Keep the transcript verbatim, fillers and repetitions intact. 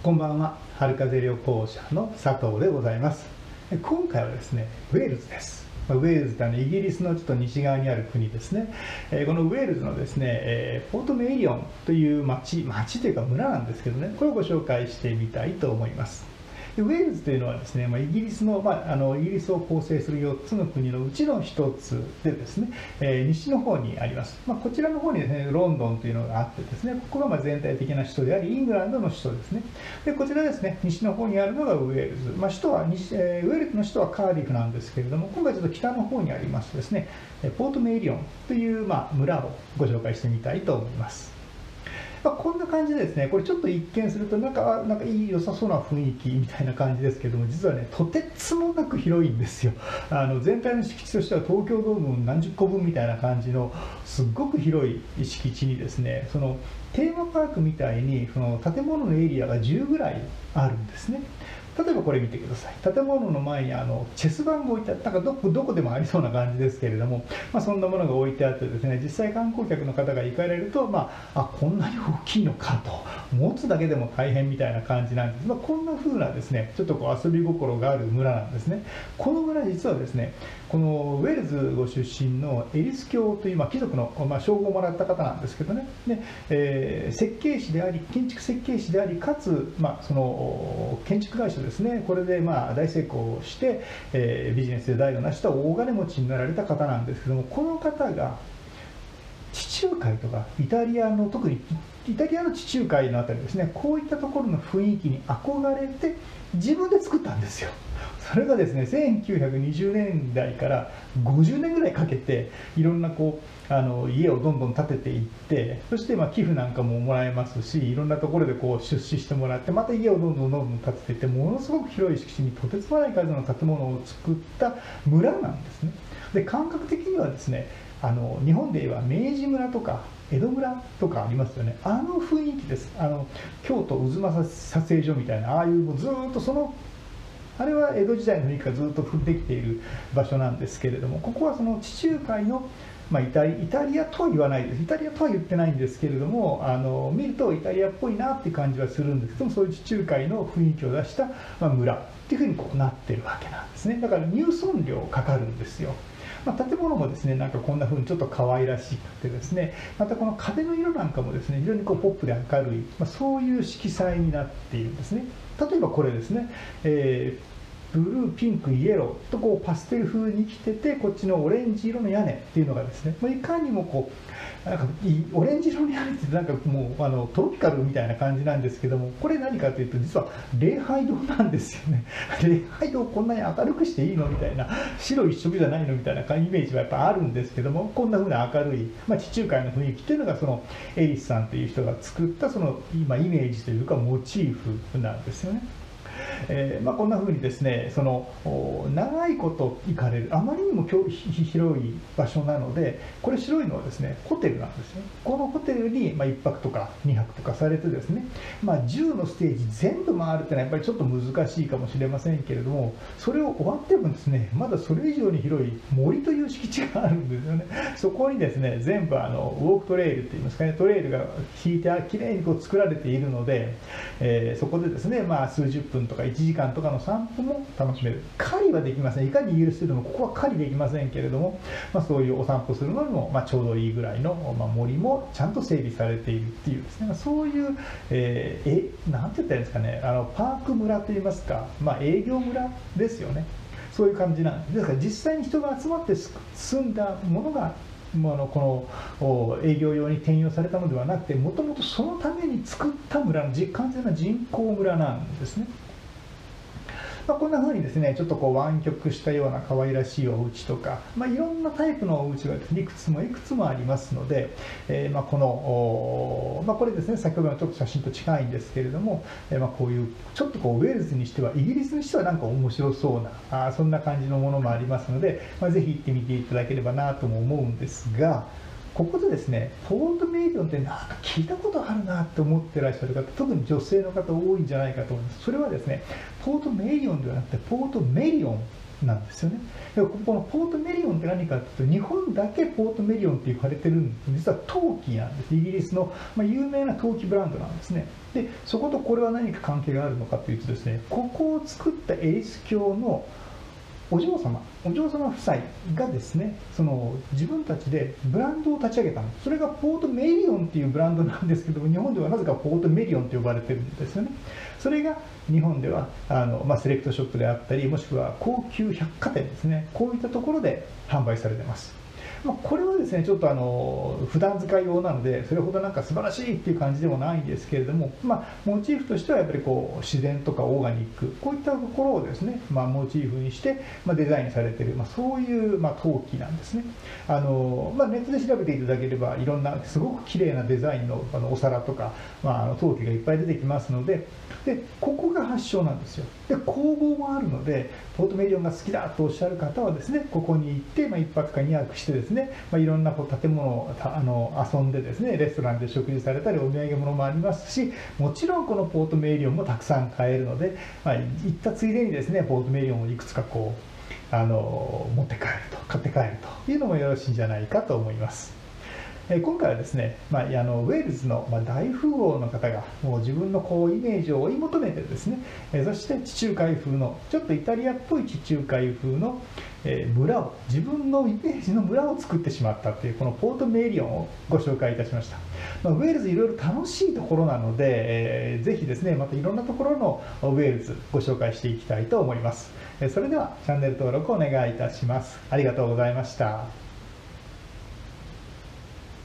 こんばんは。春風旅行者の佐藤でございます。今回はですね、ウェールズです。ウェールズってあのイギリスのちょっと西側にある国ですね。このウェールズのですね、ポートメイリオンという町、町というか村なんですけどね、これをご紹介してみたいと思います。ウェールズというのはですね、まあ、イギリスの、まあ、あのイギリスを構成するよっつの国のうちのひとつでですね、えー、西の方にあります。まあ、こちらの方にですね、ロンドンというのがあってですね、ここがまあ全体的な首都であり、イングランドの首都ですね。で、こちらですね、西の方にあるのがウェールズ。まあ、首都は西、えー、ウェールズの首都はカーディフなんですけれども、今回ちょっと北の方にありますですね、ポートメイリオンという、まあ、村をご紹介してみたいと思います。まあ、こんな感じでですね、これちょっと一見するとなんか、なんかいい良さそうな雰囲気みたいな感じですけども、実はね、とてつもなく広いんですよ。あの全体の敷地としては東京ドーム何十個分みたいな感じのすっごく広い敷地にですね、そのテーマパークみたいにその建物のエリアがじゅうぐらいあるんですね。例えばこれ見てください。建物の前にあのチェス盤が置いてあって、なんかどこどこでもありそうな感じですけれども、まあ、そんなものが置いてあってですね、実際観光客の方が行かれると、まあ、あこんなに大きいのかと、持つだけでも大変みたいな感じなんです。まあ、こんな風なですね、ちょっとこう遊び心がある村なんですね。この村実はですね、このウェールズご出身のエリス教という、まあ、貴族の、まあ、称号をもらった方なんですけどね、でえー、設計士であり、建築設計士であり、かつ、まあ、その建築会社ですね、これでまあ大成功して、えー、ビジネスで代を成した大金持ちになられた方なんですけども、この方が地中海とかイタリアの、特にイタリアの地中海のあたりですね、こういったところの雰囲気に憧れて自分で作ったんですよ。それがですね、せんきゅうひゃくにじゅうねんだいからごじゅうねんぐらいかけていろんなこうあの家をどんどん建てていって、そしてまあ寄付なんかももらえますし、いろんなところでこう出資してもらって、また家をどんどんどんどん建てていって、ものすごく広い敷地にとてつもない数の建物を作った村なんですね。で、感覚的にはですね、あの日本で言えば明治村とか江戸村とかありますよね。あの雰囲気です。あの京都渦政撮影所みたいな、ああいうもうずっとそのあれは江戸時代の雰囲気がずっと降ってきている場所なんですけれども、ここはその地中海の、まあ、イタリイタリアとは言わないです。イタリアとは言ってないんですけれども、あの見るとイタリアっぽいなっていう感じはするんですけども、そういう地中海の雰囲気を出した、まあ、村っていうふうにこうなってるわけなんですね。だから入村料かかるんですよ。まあ、建物もですね、なんかこんな風にちょっと可愛らしくてですね、またこの壁の色なんかもですね、非常にこうポップで明るい、まあ、そういう色彩になっているんですね。例えばこれですね、えーブルー、ピンク、イエローとこうパステル風に着てて、こっちのオレンジ色の屋根っていうのがですね、いかにもこうなんかオレンジ色の屋根ってなんかもうあのトロピカルみたいな感じなんですけども、これ何かというと実は礼拝堂なんですよね。礼拝堂こんなに明るくしていいのみたいな、白一色じゃないのみたいなイメージはやっぱあるんですけども、こんな風な明るい、まあ、地中海の雰囲気っていうのがそのエリスさんという人が作ったその今イメージというかモチーフなんですよね。えーまあ、こんな風にですね、その長いこと行かれる、あまりにも広い場所なので、これ白いのはですねホテルなんですね。このホテルにまあいっぱくとかにはくとかされてですね、まあ、じゅうのステージ全部回るっていうのはやっぱりちょっと難しいかもしれませんけれども、それを終わってもですね、まだそれ以上に広い森という敷地があるんですよね。そこにですね全部あのウォークトレイルっていいますかね、トレイルが引いてきれいにこう作られているので、えー、そこでですね、まあ、数十分とかいちじかんとかの散歩も楽しめる。狩りはできません。いかにイギリスでもここは狩りできませんけれども、まあ、そういうお散歩するのにも、まあ、ちょうどいいぐらいの、まあ、森もちゃんと整備されているっていうですね、まあ、そういう、えー、えなんて言ったらいいんですかね、あのパーク村といいますか、まあ、営業村ですよね。そういう感じなんです。ですから実際に人が集まって住んだものがものこの営業用に転用されたのではなくて、もともとそのために作った村の完全な人工村なんですね。まあ、こんな風にですね、ちょっとこう湾曲したような可愛らしいお家とか、まあ、いろんなタイプのお家がですね、いくつもいくつもありますので、えー、まあこの、まあ、これですね、先ほどのちょっと写真と近いんですけれども、えー、まあこういうちょっとこうウェールズにしては、イギリスにしてはなんか面白そうな、あそんな感じのものもありますので、まあ、ぜひ行ってみていただければなとも思うんですが、ここでですね、ポートメイリオンってなんか聞いたことあるなって思ってらっしゃる方、特に女性の方多いんじゃないかと思います。それはですね、ポートメイリオンではなくてポートメリオンなんですよね。でこのポートメリオンって何かっていうと、日本だけポートメリオンって言われてるんです。実は陶器なんです。イギリスの、まあ、有名な陶器ブランドなんですね。でそことこれは何か関係があるのかというとですね、ここを作ったエリス教のお嬢様お嬢様夫妻がですね、その自分たちでブランドを立ち上げたの。それがポートメリオンっていうブランドなんですけども、日本ではなぜかポートメリオンと呼ばれてるんですよね。それが日本ではあの、まあ、セレクトショップであったり、もしくは高級百貨店ですね、こういったところで販売されてます。まあ、これはですねちょっとあの普段使い用なので、それほどなんか素晴らしいっていう感じでもないんですけれども、まあ、モチーフとしてはやっぱりこう自然とかオーガニック、こういったところをですね、まあ、モチーフにして、まあ、デザインされている、まあ、そういう、まあ、陶器なんですね。あの、まあ、ネットで調べていただければいろんなすごく綺麗なデザインの、あのお皿とか、まあ、あの陶器がいっぱい出てきますので、でここが発祥なんですよ。で工房もあるので、ポートメリオンが好きだとおっしゃる方はですね、ここに行って、まあ、いっぱくかにはくしてですね、まあ、いろんなこう建物をあの遊んでですね、レストランで食事されたり、お土産物もありますし、もちろんこのポートメリオンもたくさん買えるので、まあ、行ったついでにですね、ポートメリオンをいくつかこうあの持って帰ると、買って帰るというのもよろしいんじゃないかと思います。今回はですね、まあ、あのウェールズの大富豪の方がもう自分のこうイメージを追い求めてですね、そして地中海風のちょっとイタリアっぽい地中海風の村を、自分のイメージの村を作ってしまったという、このポートメリオンをご紹介いたしました。まあ、ウェールズいろいろ楽しいところなので、えー、ぜひですねまたいろんなところのウェールズご紹介していきたいと思います。それではチャンネル登録お願いいたします。ありがとうございました。